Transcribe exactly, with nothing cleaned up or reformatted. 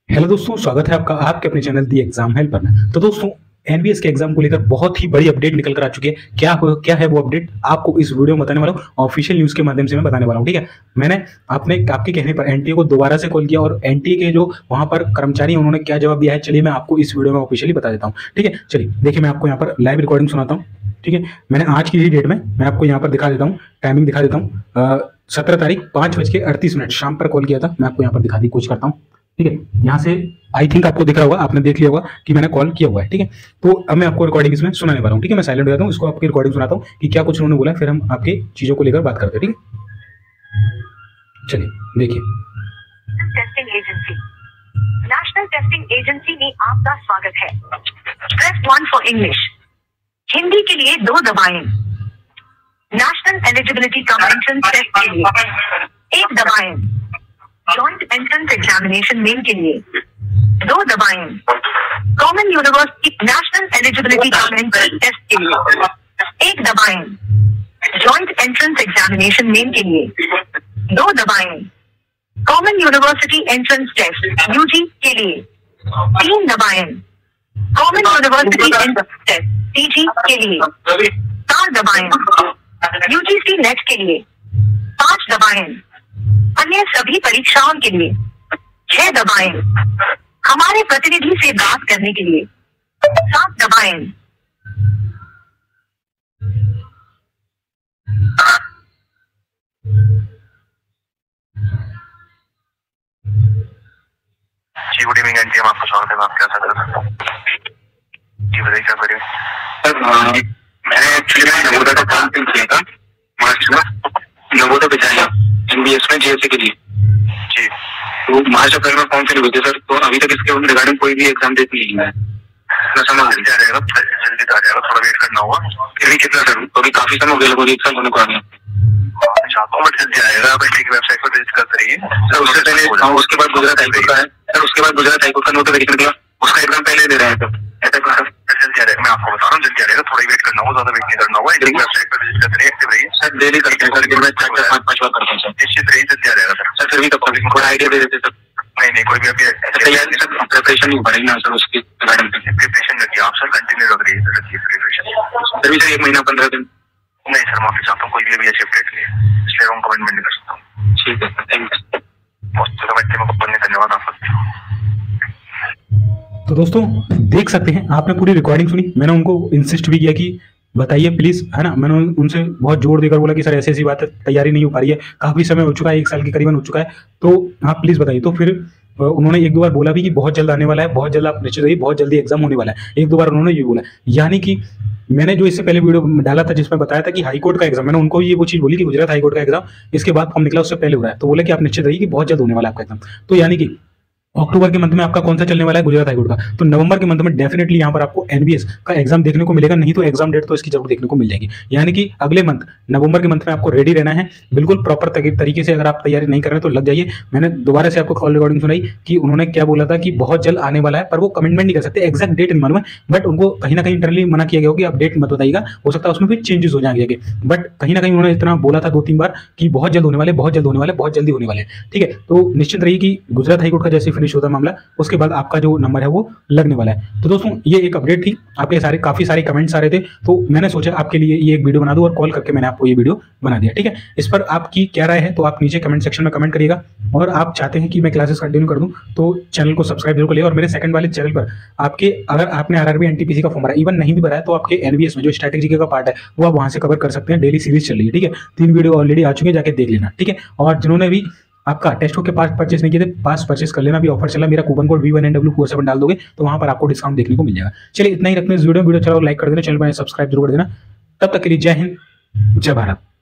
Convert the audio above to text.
Hello दोस्तों, स्वागत है आपका आपके अपने चैनल दी एग्जाम हेल्पर में। तो दोस्तों, एनबीएस के एग्जाम को लेकर बहुत ही बड़ी अपडेट निकल कर आ चुकी है। क्या हो क्या है वो अपडेट, आपको इस वीडियो में बताने वाला हूँ। ऑफिशियल न्यूज के माध्यम से मैं बताने वाला हूँ। ठीक है, मैंने आपने आपके कहने पर एनटीए को दोबारा से कॉल किया और एनटीए के जो वहां पर कर्मचारी हैं उन्होंने क्या जवाब दिया है, चलिए मैं आपको इस वीडियो में ऑफिशियली बता देता हूँ। ठीक है, चलिए देखिए, मैं आपको यहाँ पर लाइव रिकॉर्डिंग सुनाता हूँ। ठीक है, मैंने आज की ही डेट में मैं आपको यहाँ पर दिखा देता हूँ, टाइमिंग दिखा देता हूँ। सत्रह तारीख पाँच बज के अड़तीस मिनट शाम पर कॉल किया था। मैं आपको यहाँ पर दिखाने की कोशिश करता हूँ। ठीक है, यहाँ से आई थिंक आपको दिख रहा होगा, आपने देख लिया होगा कि मैंने कॉल किया हुआ है। ठीक है, तो अब मैं आपको रिकॉर्डिंग इसमें सुनाने वाला हूँ। ठीक है, मैं साइलेंट हो जाता हूँ, इसको आपकी रिकॉर्डिंग सुनाता हूँ कि क्या कुछ उन्होंने बोला, फिर हम आपकी चीजों को लेकर बात करते हैं। ठीक है, चलिए देखिए। Testing agency, national testing agency में आपका स्वागत है। Press one for English, Hindi के लिए दो दबाएं। National eligibility cum entrance test के लिए एक दबाएं। जॉइंट एंट्रेंस एग्जामिनेशन मेन के लिए दो दबाएं। Common university national eligibility cum entrance test के लिए एक दबाएं। जॉइंट एंट्रेंस एग्जामिनेशन मेन के लिए दो दबाएं। Common university entrance test UG के लिए तीन दबाएं। Common university entrance test PG के लिए चार दबाएं। यूजीसी नेट के लिए पांच दबाएं। अन्य सभी परीक्षाओं के लिए छह दबाएं। हमारे प्रतिनिधि से बात करने के लिए सात दबाएं। जी गुड इवनिंग एनटीए में आपका स्वागत है। मैं आपके साथ कर सकता हूँ। जी बताइए क्या करें। सर मैंने एक्चुअली मैं नवोदय का फॉर्म फिल किया था मार्च में, नवोदय विद्यालय एनबीएस में जीएससी के लिए। जी तो मार्च अप्रैल में फॉर्म फिल हुए थे सर, तो अभी तक इसके रिगार्डिंग कोई भी एग्जाम डेट नहीं है। समझ जल्दी आ जाएगा, जल्दी आ जाएगा, थोड़ा वेट करना होगा। फिर भी कितना सर, अभी काफी समय हो गया, लगभग एक साल होने को आ गया। अच्छा तो बट जल्दी आएगा, आप एनटीए की वेबसाइट पर विजिट करते रहिए सर। उससे पहले उसके बाद गुजरात हाईकोर्ट का है सर, उसके बाद गुजरात हाईकोर्ट का नोटिफिकेशन निकला, उसका एग्जाम पहले दे रहे हैं सर। ऐसा क्यों सर? जल्दी आ जाएगा, मैं आपको बता रहा हूँ, जल्दी आ जाएगा, थोड़ा वेट करना होगा, ज्यादा वेट नहीं करना होगा। एनटीए की वेबसाइट पर विजिट करते रहिए, एक्टिव रहिए सर। डेली करते हैं सर, दिन में चार चार पाँच पाँच बार करते हैं सर। निश्चित रहिए, जल्दी आ जाएगा सर। फिर भी तो थोड़ा आइडिया दे देते सर। नहीं नहीं कोई भी अभी तैयारी सर, प्रिपरेशन नहीं बढ़ेगी ना सर उसकी रिगार्डिंग। प्रिपरेशन रखिए आप सर, कंटिन्यू रख रही है रखिए प्रिपरेशन। सर भी सर एक महीना पंद्रह दिन नहीं सर, माफी चाहता हूँ, कोई भी अभी ऐसे अपडेट नहीं है, इसलिए रॉन्ग कमेंटमेंट नहीं कर सकता हूँ। ठीक है सर, थैंक यू। बहुत धन्यवाद आपका। तो दोस्तों देख सकते हैं, आपने पूरी रिकॉर्डिंग सुनी। मैंने उनको इंसिस्ट भी किया कि बताइए प्लीज, है ना। मैंने उनसे बहुत जोर देकर बोला कि सर ऐसी ऐसी बात है, तैयारी नहीं हो पा रही है, काफी समय हो चुका है, एक साल के करीबन हो चुका है, तो आप प्लीज बताइए। तो फिर उन्होंने एक दो बार बोला भी कि बहुत जल्द आने वाला है, बहुत जल्द आप निश्चित रहिए, बहुत जल्दी एग्जाम होने वाला है। एक दो बार उन्होंने ये बोला, यानी कि मैंने जो इससे पहले वीडियो डाला था जिसमें बताया था कि हाईकोर्ट का एग्जाम, मैंने उनको ये वो चीज बोली कि गुजरात हाईकोर्ट का एग्जाम इसके बाद फॉर्म निकला, उससे पहले हो रहा है, तो बोले कि आप निश्चित रहिए कि बहुत जल्द होने वाला है आपका एग्जाम। तो यानी कि अक्टूबर के मंथ में आपका कौन सा चलने वाला है, गुजरात हाईकोर्ट का, तो नवंबर के मंथ में डेफिनेटली यहाँ पर आपको एनबीएस का एग्जाम देखने को मिलेगा। नहीं तो एग्जाम डेट तो इसकी जरूर देखने को मिल जाएगी। यानी कि अगले मंथ नवंबर के मंथ में आपको रेडी रहना है, बिल्कुल प्रॉपर तरीके से। अगर आप तैयारी नहीं कर रहे तो लग जाइए। मैंने दोबारा से आपको कॉल रिकॉर्डिंग सुनाई कि उन्होंने क्या बोला था कि बहुत जल्द आने वाला है, पर वो कमिटमेंट नहीं कर सकते, एक्जैक्ट डेट नहीं मालूम है, बट उनको कहीं ना कहीं इंटरनली मना किया गया हो कि आप डेट मत बताइएगा, हो सकता है उसमें भी चेंजेस हो जाएंगे। बट कहीं ना कहीं उन्होंने इतना बोला था दो तीन बार कि बहुत जल्द होने वाले, बहुत जल्द होने वाले, बहुत जल्दी होने वाले। ठीक है, तो निश्चित रहिए कि गुजरात हाईकोर्ट का जैसे फिनिश होता मामला, उसके बाद आपका जो नंबर है वो लगने वाला है। तो दोस्तों ये एक अपडेट थी, आपके सारे काफी सारे कमेंट्स आ रहे थे, तो मैंने सोचा आपके लिए ये एक वीडियो बना दूं और कॉल करके मैंने आपको ये वीडियो बना दिया। ठीक है, इस पर आपकी क्या राय है तो आप नीचे कमेंट सेक्शन में कमेंट करिएगा। और आप चाहते हैं कि मैं क्लासेस कंटिन्यू कर दूं तो चैनल को सब्सक्राइब जरूर करिए। और मेरे सेकंड वाले चैनल पर आपके अगर आपने आरआरबी एनटीपीसी का फॉर्म भरा, इवन नहीं भी भरा है, तो आपके एनबीएस में जो स्ट्रैटेजी का पार्ट है वो आप वहां से कवर कर सकते हैं। डेली सीरीज चल रही है। ठीक है, तीन वीडियो ऑलरेडी आ चुके हैं, जाके देख लेना। ठीक है, और जिन्होंने भी आपका टेस्ट के पास परचेस नहीं किए थे, पास परचेस कर लेना, भी ऑफर चला, मेरा coupon code V one N W four seven डाल दोगे तो वहां पर आपको डिस्काउंट देखने को मिल जाएगा। चलिए इतना ही रखते हैं इस वीडियो वीडियो चलो लाइक कर देना, चैनल पर सब्सक्राइब जरूर कर देना। तब तक के लिए जय हिंद, जय भारत।